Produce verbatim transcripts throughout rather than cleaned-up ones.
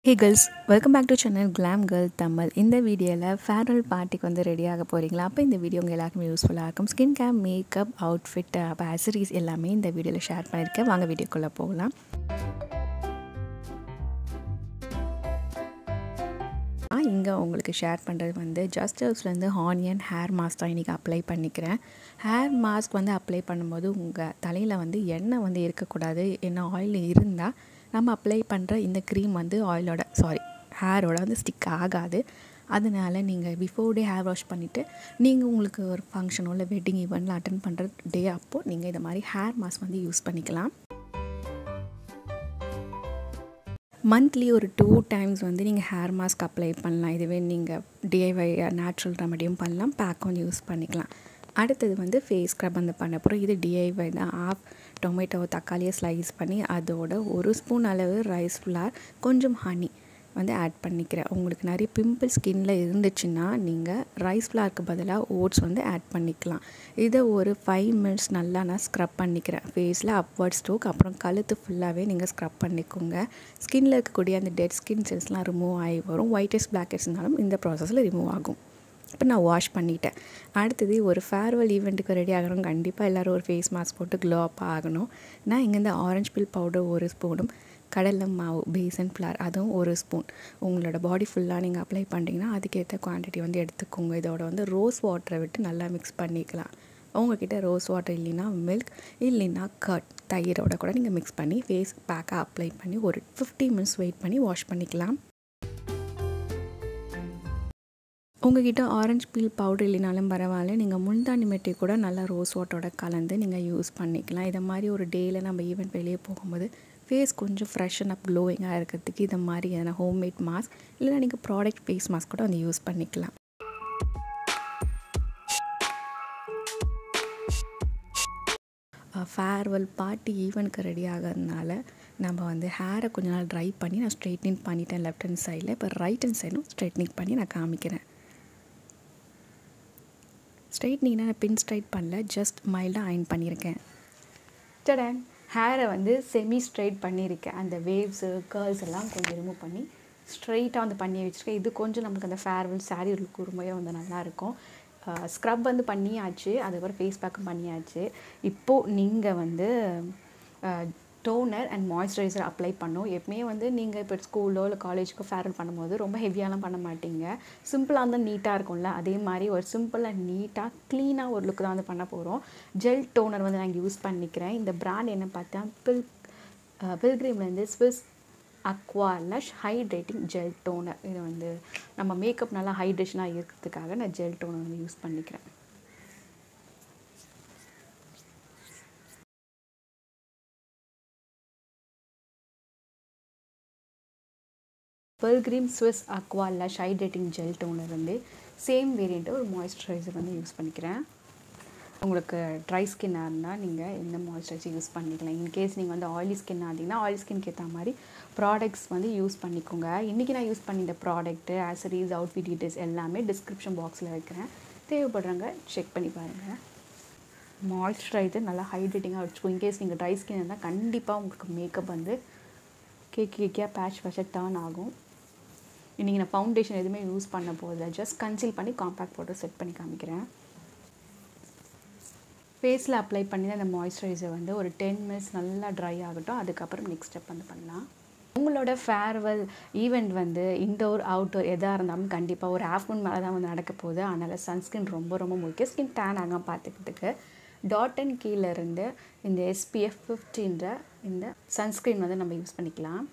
Hey girls, welcome back to channel Glamgirltamil. இந்த வீடியோவில் farewell பார்ட்டிக்கு வந்து ரெடியாக போகிறீங்களா? அப்போ இந்த வீடியோ உங்கள் எல்லாருக்குமே யூஸ்ஃபுல்லாக இருக்கும். ஸ்கின் கேர், மேக்கப், அவுட்ஃபிட், அப்போ ஆக்சரிஸ் எல்லாமே இந்த வீடியோவில் ஷேர் பண்ணியிருக்கேன். வாங்க வீடியோக்குள்ளே போகலாம். இங்கே உங்களுக்கு ஷேர் பண்ணுறது வந்து ஜஸ்ட் ஹவுஸ்லேருந்து ஆனியன் ஹேர் மாஸ்க் தான் இன்றைக்கி அப்ளை பண்ணிக்கிறேன். ஹேர் மாஸ்க் வந்து அப்ளை பண்ணும்போது உங்கள் தலையில் வந்து எண்ணெய் வந்து இருக்கக்கூடாது. என்ன ஆயில் இருந்தால் நம்ம அப்ளை பண்ணுற இந்த க்ரீம் வந்து ஆயிலோட சாரி ஹேரோட வந்து ஸ்டிக் ஆகாது. அதனால் நீங்கள் பிஃபோர் டே ஹேர் வாஷ் பண்ணிவிட்டு நீங்கள் உங்களுக்கு ஒரு ஃபங்க்ஷனோ இல்லை வெட்டிங் ஈவெண்ட்டில் அட்டன் பண்ணுற டே அப்போது நீங்கள் இந்த மாதிரி ஹேர் மாஸ்க் வந்து யூஸ் பண்ணிக்கலாம். மந்த்லி ஒரு டூ டைம்ஸ் வந்து நீங்கள் ஹேர் மாஸ்க் அப்ளை பண்ணலாம். இதுவே நீங்கள் டிஐவை நேச்சுரல் ரெமடியும் பண்ணலாம், பேக் வந்து யூஸ் பண்ணிக்கலாம். அடுத்தது வந்து ஃபேஸ் ஸ்க்ரப் வந்து பண்ண போகிறோம். இது டிஐவை தான். ஆஃப் டொமேட்டோ தக்காளியை ஸ்லைஸ் பண்ணி அதோட ஒரு ஸ்பூன் அளவு ரைஸ் ஃப்ளார் கொஞ்சம் ஹனி வந்து ஆட் பண்ணிக்கிறேன். உங்களுக்கு நிறைய பிம்பிள் ஸ்கின்னில் இருந்துச்சுன்னா நீங்கள் ரைஸ் ஃப்ளாருக்கு பதிலாக ஓட்ஸ் வந்து ஆட் பண்ணிக்கலாம். இதை ஒரு ஃபைவ் மினிட்ஸ் நல்லா நான் ஸ்க்ரப் பண்ணிக்கிறேன். ஃபேஸில் அப்வர்ட் ஸ்ட்ரோக், அப்புறம் கழுத்து ஃபுல்லாகவே நீங்கள் ஸ்க்ரப் பண்ணிக்கோங்க. ஸ்கின்னில் இருக்கக்கூடிய அந்த டெட் ஸ்கின் செல்ஸ்லாம் ரிமூவ் ஆகி வரும். ஒயிட்டஸ் பிளாக்கெட்ஸ் இருந்தாலும் இந்த ப்ராசஸில் ரிமூவ் ஆகும். இப்போ நான் வாஷ் பண்ணிட்டேன். அடுத்தது ஒரு ஃபேர்வெல் ஈவெண்ட்டுக்கு ரெடி ஆகிறோம். கண்டிப்பாக எல்லோரும் ஒரு ஃபேஸ் மாஸ்க் போட்டு க்ளோ அப் ஆகணும். நான் இங்கேருந்து ஆரஞ்சு பில் பவுடர் ஒரு ஸ்பூனும், கடலை மாவு பேசன் ஃப்ளார் அதுவும் ஒரு ஸ்பூன் உங்களோட பாடி ஃபுல்லாக நீங்கள் அப்ளை பண்ணிட்டீங்கன்னா அதுக்கேற்ற குவான்டிட்டி வந்து எடுத்துக்கோங்க. இதோட வந்து ரோஸ் வாட்டரை விட்டு நல்லா மிக்ஸ் பண்ணிக்கலாம். உங்கள்கிட்ட ரோஸ் வாட்டர் இல்லைன்னா மில்க் இல்லைன்னா கர்ட் தயிரோட கூட நீங்கள் மிக்ஸ் பண்ணி ஃபேஸ் பேக்காக அப்ளை பண்ணி ஒரு ஃபிஃப்டி மினிட்ஸ் வெயிட் பண்ணி வாஷ் பண்ணிக்கலாம். உங்கள்கிட்ட ஆரஞ்சு பீல் பவுடர் இல்லைனாலும் பரவாயில்ல, நீங்கள் முல்தானி மெட்டி கூட நல்லா ரோஸ் வாட்டரோட கலந்து நீங்கள் யூஸ் பண்ணிக்கலாம். இதை மாதிரி ஒரு டேயில் நம்ம ஈவெண்ட் வெளியே போகும்போது ஃபேஸ் கொஞ்சம் ஃப்ரெஷ் அண்ட் அப் க்ளோயிங்காக இருக்கிறதுக்கு இதை மாதிரி எதனா ஹோம்மேட் மாஸ்க் இல்லைனா நீங்கள் ப்ராடக்ட் ஃபேஸ் மாஸ்க் கூட வந்து யூஸ் பண்ணிக்கலாம். ஃபேர்வெல் பார்ட்டி ஈவெண்ட்க்கு ரெடி ஆகிறதுனால நம்ம வந்து ஹேரை கொஞ்ச நாள் ட்ரை பண்ணி நான் ஸ்ட்ரைட்னிங் பண்ணிட்டேன் லெஃப்ட் ஹேண்ட் சைடில். இப்போ ரைட் ஹேண்ட் சைடும் ஸ்ட்ரைட்னிங் பண்ணி நான் காமிக்கிறேன். ஸ்ட்ரைட்னிங்னா நான் பின் ஸ்ட்ரைட் பண்ணல, ஜஸ்ட் மைல்டாக அயன் பண்ணியிருக்கேன். டடன் ஹேரை வந்து செமி ஸ்ட்ரைட் பண்ணியிருக்கேன். அந்த வேவ்ஸு கேர்ள்ஸ் எல்லாம் கொஞ்சம் ரிமூவ் பண்ணி ஸ்ட்ரைட்டாக வந்து பண்ணி வச்சுருக்கேன். இது கொஞ்சம் நமக்கு அந்த ஃபேர்வெல் சாரீ லுக் ரொம்பவே வந்து நல்லாயிருக்கும். ஸ்க்ரப் வந்து பண்ணியாச்சு, அதுக்கப்புறம் ஃபேஸ் பேக்கும் பண்ணியாச்சு. இப்போது நீங்கள் வந்து டோனர் அண்ட் மாய்ஸ்சரைசர் அப்ளை பண்ணோம். எப்பவுமே வந்து நீங்கள் இப்போ ஸ்கூலோ இல்லை காலேஜுக்கோ ஃபேர்வெல் பண்ணும்போது ரொம்ப ஹெவியாலாம் பண்ண மாட்டீங்க. சிம்பிளாக இருந்தால் நீட்டாக இருக்கும்ல, அதே மாதிரி ஒரு சிம்பிள் அண்ட் நீட்டாக க்ளீனாக ஒரு லுக் தான் வந்து பண்ண போகிறோம். ஜெல் டோனர் வந்து நான் யூஸ் பண்ணிக்கிறேன். இந்த பிராண்ட் என்ன பார்த்தா பில் பில்கிரிம்லேருந்து Swiss aqua lush hydrating gel toner. இது வந்து நம்ம மேக்கப் நல்லா ஹைட்ரேஷனாக இருக்கிறதுக்காக நான் ஜெல் டோனர் வந்து யூஸ் பண்ணிக்கிறேன். Pilgrim Swiss aqua lush hydrating gel toner வந்து சேம் வேரியண்ட்டு ஒரு மாய்ஸ்சரைசர் வந்து யூஸ் பண்ணிக்கிறேன். உங்களுக்கு ட்ரை ஸ்கின்னாக இருந்தால் நீங்கள் எந்த மாய்ஸ்சரைசர் யூஸ் பண்ணிக்கலாம். இன்கேஸ் நீங்கள் வந்து ஆயிலி ஸ்கின்னாக இருந்தீங்கன்னா ஆயில் ஸ்கின்க்கு ஏற்ற மாதிரி ப்ராடக்ட்ஸ் வந்து யூஸ் பண்ணிக்கோங்க. இன்றைக்கி நான் யூஸ் பண்ணிட்ட ப்ராடக்ட்டு ஆக்சரிஸ் அவுட்ஃபிட் டீட்டெயில்ஸ் எல்லாமே டிஸ்கிரிப்ஷன் பாக்ஸில் வைக்கிறேன். தேவைப்படுறவங்க செக் பண்ணி பாருங்கள். மாய்ஸ்சரைசர் நல்லா ஹைட்ரேட்டிங்காக வச்சுக்கோ. இன்கேஸ் நீங்கள் ட்ரை ஸ்கின் இருந்தால் கண்டிப்பாக உங்களுக்கு மேக்கப் வந்து கேக் கேக்கியாக பேட்ச் பேட்சாக டர்ன் ஆகும். இன்றைக்கி நான் ஃபவுண்டேஷன் எதுவுமே யூஸ் பண்ண போதில்லை, ஜஸ்ட் கன்சீல் பண்ணி காம்பேக்ட் போட்டு செட் பண்ணி காமிக்கிறேன். ஃபேஸில் அப்ளை பண்ணி அந்த மாய்ஸ்சரைசர் வந்து ஒரு டென் மினிட்ஸ் நல்லா ட்ரை ஆகட்டும். அதுக்கப்புறம் நெக்ஸ்ட் ஸ்டெப் வந்து பண்ணலாம். உங்களோட ஃபேர்வெல் ஈவெண்ட் வந்து இன்டோர் அவுட்டோர் எதாக இருந்தாலும் கண்டிப்பாக ஒரு ஆஃப்டர்நூன் மேலே தான் வந்து நடக்க போகுது. அதனால் சன்ஸ்கிரீன் ரொம்ப ரொம்ப முக்கியம். ஸ்கின் டேன் ஆகாமல் பார்த்துக்கிறதுக்கு டாட் அண்ட் கீழே இருந்து இந்த எஸ்பிஎஃப் ஃபிஃப்டின்ற இந்த சன்ஸ்க்ரீன் வந்து நம்ம யூஸ் பண்ணிக்கலாம்.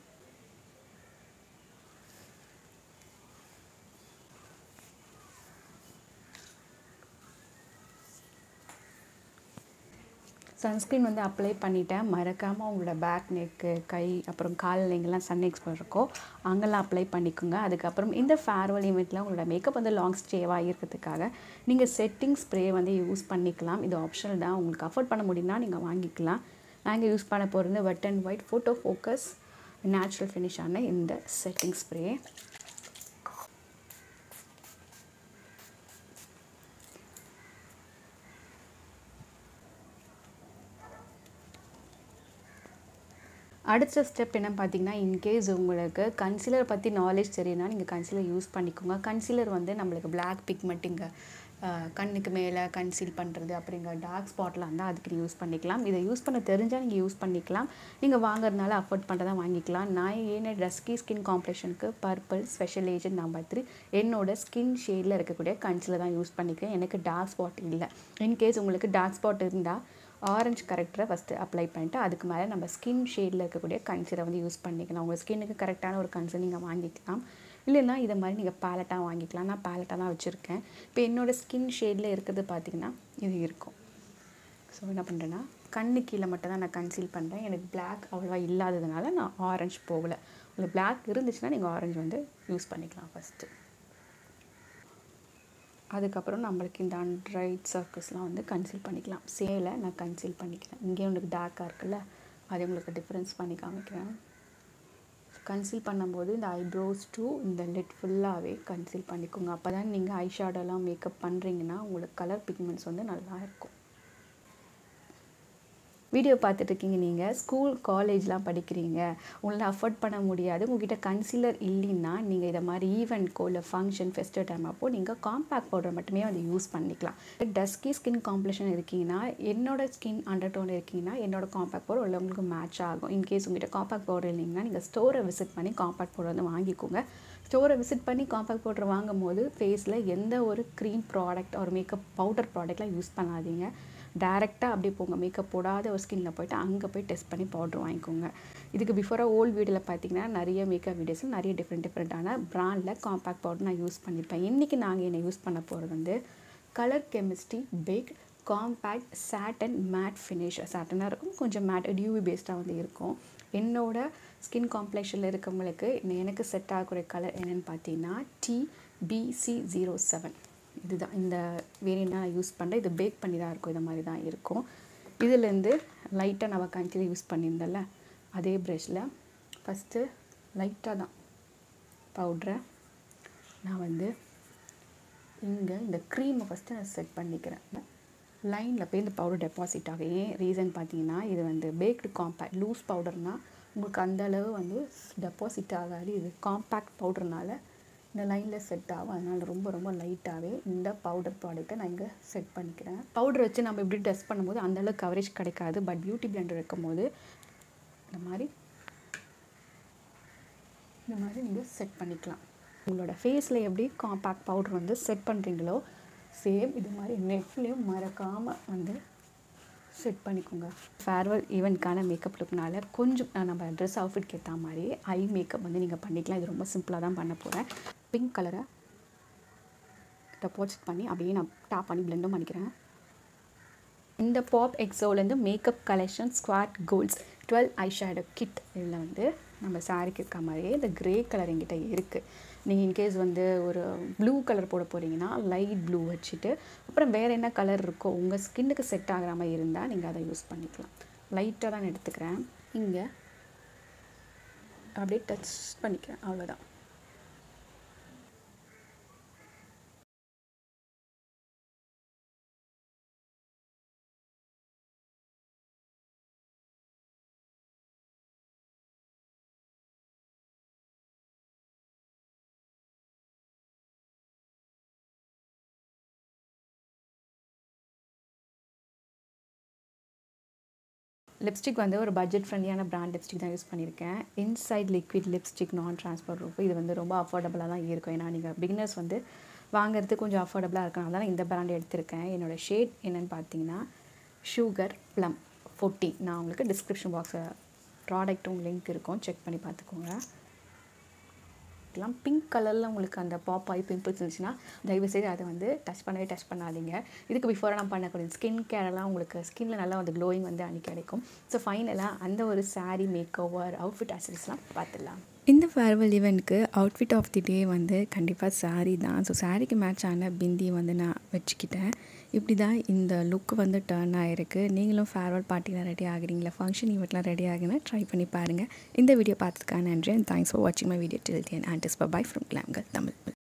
சன்ஸ்க்ரீன் வந்து அப்ளை பண்ணிவிட்டேன். மறக்காமல் உங்களோட பேக் நெக்கு கை அப்புறம் காலில் எங்கெல்லாம் சன் எக்ஸ்போஸ் இருக்கோ அங்கெல்லாம் அப்ளை பண்ணிக்கோங்க. அதுக்கப்புறம் இந்த ஃபேர்வெல் ஈவெண்ட்டில் உங்களோட மேக்கப் வந்து லாங் ஸ்டேவாக இருக்கிறதுக்காக நீங்கள் செட்டிங் ஸ்ப்ரே வந்து யூஸ் பண்ணிக்கலாம். இது ஆப்ஷனல் தான், உங்களுக்கு அஃபோர்ட் பண்ண முடியும்னா நீங்கள் வாங்கிக்கலாம். நாங்கள் யூஸ் பண்ண போகிறது wet and wild photo focus natural ஃபினிஷான இந்த செட்டிங் ஸ்ப்ரே. அடுத்த ஸ்டெப் என்ன பார்த்தீங்கன்னா, இன்கேஸ் உங்களுக்கு கன்சீலர் பற்றி நாலேஜ் தெரியும்னா நீங்கள் கன்சீலர் யூஸ் பண்ணிக்கோங்க. கன்சீலர் வந்து நம்மளுக்கு பிளாக் பிக்மெண்ட் இங்கே கண்ணுக்கு மேலே கன்சீல் பண்ணுறது அப்படிங்கிற டார்க் ஸ்பாட்லாம் இருந்தால் அதுக்கு யூஸ் பண்ணிக்கலாம். இதை யூஸ் பண்ண தெரிஞ்சால் நீங்கள் யூஸ் பண்ணிக்கலாம். நீங்கள் வாங்குறதுனால அஃபோர்ட் பண்ணுறதா வாங்கிக்கலாம். நான் ஏன்னா டஸ்கி ஸ்கின் காம்ப்ளெக்ஷனுக்கு purple special agent number three என்னோட ஸ்கின் ஷேடில் இருக்கக்கூடிய கன்சீலர் தான் யூஸ் பண்ணிக்கிறேன். எனக்கு டார்க் ஸ்பாட் இல்லை. இன்கேஸ் உங்களுக்கு டார்க் ஸ்பாட் இருந்தால் ஆரஞ்சு கரெக்டரை ஃபஸ்ட்டு அப்ளை பண்ணிவிட்டு அதுக்கு மேலே நம்ம ஸ்கின் ஷேடில் இருக்கக்கூடிய கன்சீலரை வந்து யூஸ் பண்ணிக்கலாம். உங்கள் ஸ்கின்னுக்கு கரெக்டான ஒரு கன்சீலர் நீங்கள் வாங்கிக்கலாம். இல்லைன்னா இதை மாதிரி நீங்கள் பேலட்டாக வாங்கிக்கலாம். நான் பேலட்டாக தான் வச்சுருக்கேன். இப்போ என்னோடய ஸ்கின் ஷேடில் இருக்கிறது பார்த்திங்கன்னா இது இருக்கும். ஸோ என்ன பண்ணுறேன்னா கண்ணு கீழே மட்டும் தான் நான் கன்சீல் பண்ணுறேன். எனக்கு பிளாக் அவ்வளோவா இல்லாததுனால நான் ஆரஞ்சு போகலை. உங்களுக்கு பிளாக் இருந்துச்சுன்னா நீங்கள் ஆரஞ்சு வந்து யூஸ் பண்ணிக்கலாம் ஃபஸ்ட்டு. அதுக்கப்புறம் நம்மளுக்கு இந்த அண்ட்ரைட் சர்க்கிள்ஸ்லாம் வந்து கன்சீல் பண்ணிக்கலாம். சேலை நான் கன்சீல் பண்ணிக்கிறேன். இங்கே உங்களுக்கு டார்க்காக இருக்குல்ல, அதை உங்களுக்கு டிஃப்ரென்ஸ் பண்ணி காமிக்கிறேன். கன்சீல் பண்ணும்போது இந்த ஐப்ரோஸ் டூ இந்த லிட் ஃபுல்லாகவே கன்சீல் பண்ணிக்கோங்க. அப்போ தான் நீங்கள் ஐ ஷேடோலாம் மேக்கப் பண்ணுறீங்கன்னா உங்களுக்கு கலர் பிக்மெண்ட்ஸ் வந்து நல்லா இருக்கும். வீடியோ பார்த்துட்ருக்கீங்க, நீங்கள் ஸ்கூல் காலேஜ்லாம் படிக்கிறீங்க, உங்களால் அஃபோர்ட் பண்ண முடியாது, உங்கள்கிட்ட கன்சீலர் இல்லைன்னா நீங்கள் இதை மாதிரி ஈவெண்ட்க்கோ இல்லை ஃபங்க்ஷன் ஃபெஸ்டிவல் டைம் அப்போது நீங்கள் காம்பேக்ட் பவுடர் மட்டுமே வந்து யூஸ் பண்ணிக்கலாம். டஸ்கி ஸ்கின் காம்ப்ளெக்ஷன் இருக்கீங்கன்னா, என்னோடய ஸ்கின் அண்டர் டோன் இருக்கீங்கன்னா என்னோடய காம்பேக்ட் பவுடர் உள்ள உங்களுக்கு மேட்ச் ஆகும். இன்கேஸ் உங்கள்கிட்ட காம்பேக்ட் பவுடர் இல்லைங்கன்னா நீங்கள் ஸ்டோரை விசிட் பண்ணி காம்பேக்ட் பவுடர் வந்து வாங்கிக்கோங்க. ஸ்டோரை விசிட் பண்ணி காம்பேக்ட் பவுடர் வாங்கும் போது ஃபேஸில் எந்த ஒரு க்ரீம் ப்ராடக்ட் ஒரு மேக்கப் பவுடர் ப்ராடக்ட்லாம் யூஸ் பண்ணாதீங்க. டேரெக்டாக அப்படி போங்க, மேக்கப் போடாத ஒரு ஸ்கின்னில் போய்ட்டு அங்கே போய் டெஸ்ட் பண்ணி பவுட்ரு வாங்கிக்கோங்க. இதுக்கு பிஃபோராக ஓல்டு வீடியோவில் பார்த்தீங்கன்னா நிறைய மேக்கப் வீடியோஸில் நிறைய டிஃப்ரெண்ட் டிஃப்ரெண்ட்டான ப்ராண்டில் காம்பேக்ட் பவுடர் நான் யூஸ் பண்ணியிருப்பேன். இன்றைக்கி நாங்கள் என்ன யூஸ் பண்ண போகிறது வந்து colour chemistry pack compact satin matte finish. சாட்டனாக இருக்கும், கொஞ்சம் மேட் டியூவி பேஸ்டாக வந்து இருக்கும். என்னோடய ஸ்கின் காம்ப்ளெக்ஷனில் இருக்கவங்களுக்கு எனக்கு செட் ஆகக்கூடிய கலர் என்னென்னு பார்த்தீங்கன்னா D B C zero seven. இதுதான் இந்த வேரியண்ட் நான் யூஸ் பண்ணுறேன். இது பேக் பண்ணி தான் இருக்கும், இது மாதிரி தான் இருக்கும். இதுலேருந்து லைட்டாக நம்ம கன்சீலர் யூஸ் பண்ணியிருந்தேன்ல அதே ப்ரஷில் ஃபஸ்ட்டு லைட்டாக தான் பவுட்ரை நான் வந்து இங்கே இந்த க்ரீமை ஃபஸ்ட்டு நான் செட் பண்ணிக்கிறேன். லைனில் போய் இந்த பவுடர் டெபாசிட் ஆகும். ஏன் ரீசன் பார்த்தீங்கன்னா இது வந்து பேக்டு காம்பேக்ட் லூஸ் பவுடர்னால் உங்களுக்கு அந்தளவு வந்து டெபாசிட் ஆகாது. இது காம்பேக்ட் பவுடர்னால இந்த லைனில் செட் ஆகும். அதனால் ரொம்ப ரொம்ப லைட்டாகவே இந்த பவுடர் ப்ராடக்ட்டை நான் இங்கே செட் பண்ணிக்கிறேன். பவுடர் வச்சு நம்ம இப்படி டெஸ்ட் பண்ணும்போது அந்தளவுக்கு கவரேஜ் கிடைக்காது. பட் பியூட்டி பிளெண்டர் இருக்கும் போது இந்த மாதிரி இந்த மாதிரி நீங்கள் செட் பண்ணிக்கலாம். உங்களோட ஃபேஸில் எப்படி காம்பேக்ட் பவுடர் வந்து செட் பண்ணுறீங்களோ சேம் இது மாதிரி நெக்லேயும் மறக்காமல் வந்து செட் பண்ணிக்கோங்க. ஃபேர்வெல் ஈவெண்ட்கான மேக்கப் லுக்னால கொஞ்சம் நம்ம ட்ரெஸ் அவுட்ஃபிட்க்கு ஏற்ற மாதிரி ஐ மேக்கப் வந்து நீங்கள் பண்ணிக்கலாம். இது ரொம்ப சிம்பிளாக தான் பண்ண போகிறேன். பிங்க் கலரை டெபாசிட் பண்ணி அப்படியே நான் டாப் பண்ணி பிளெண்டும் பண்ணிக்கிறேன். இந்த பாப் எக்ஸோலேருந்து makeup collection squad goals twelve eye shadow kit இதில் வந்து நம்ம சாரிக்கு இருக்க மாதிரியே இந்த க்ரே கலர் எங்கிட்ட இருக்குது. நீங்கள் இன்கேஸ் வந்து ஒரு ப்ளூ கலர் போட போகிறீங்கன்னா லைட் ப்ளூ வச்சுட்டு அப்புறம் வேறு என்ன கலர் இருக்கோ உங்கள் ஸ்கின்னுக்கு செட் ஆகிற மாதிரி இருந்தால் நீங்கள் அதை யூஸ் பண்ணிக்கலாம். லைட்டாக தான் எடுத்துக்கிறேன். இங்கே அப்படியே டச் பண்ணிக்கிறேன், அவ்வளோதான். லிப்ஸ்டிக் வந்து ஒரு பட்ஜெட் ஃப்ரெண்ட்லியான பிராண்ட் லிப்ஸ்டிக் தான் யூஸ் பண்ணியிருக்கேன். இன்சைட் லிக்விட் லிப்ஸ்டிக் நான் ட்ரான்ஸ்பர் இருக்கும். இது வந்து ரொம்ப அஃபோர்டபுளாக தான் இருக்கும். ஏன்னா நீங்கள் பிகினர்ஸ் வந்து வாங்குறது கொஞ்சம் அஃபோர்டபுளாக இருக்கனால தான் இந்த பிராண்ட் எடுத்திருக்கேன். என்னோடய ஷேட் என்னென்னு பார்த்தீங்கன்னா சுகர் ப்ளம் ஃபோர்டீன். நான் உங்களுக்கு டிஸ்கிரிப்ஷன் பாக்ஸில் ப்ராடக்ட்டும் லிங்க் இருக்கும், செக் பண்ணி பார்த்துக்கோங்க. பிங்க் கலரில் உங்களுக்கு அந்த பாப் ஆகி பிம்பிள்ஸ் இருந்துச்சுன்னா தயவுசெய்து அதை வந்து டச் பண்ணவே டச் பண்ணாதீங்க. இதுக்கு பிஃபோராக நான் பண்ணக்கூடிய ஸ்கின் கேரெல்லாம் உங்களுக்கு ஸ்கின்னில் நல்லா வந்து க்ளோயிங் வந்து அன்றைக்கி கிடைக்கும். ஸோ ஃபைனலாக அந்த ஒரு சாரீ மேக் ஓவர் அவுட்ஃபிட் ஆக்சரிஸ்லாம் பார்த்துடலாம். இந்த ஃபேர்வெல் ஈவெண்ட்க்கு அவுட்ஃபிட் ஆஃப் தி டே வந்து கண்டிப்பாக சாரீ தான். ஸோ சாரீக்கு மேட்ச் ஆன பிந்தி வந்து நான் வச்சுக்கிட்டேன். இப்படி தான் இந்த லுக் வந்து டர்ன் ஆகிருக்கு. நீங்களும் ஃபேர்வெல் பார்ட்டிலாம் ரெடி ஆகுறீங்களா, ஃபங்க்ஷன் ஈவெண்ட்லாம் ரெடி ஆகுன்னா ட்ரை பண்ணி பாருங்கள். இந்த வீடியோ பார்த்ததுக்காக நன்றி அண்ட் தேங்க்ஸ் ஃபார் வாட்சிங் my video till the end. And is bye from Glamgirltamil.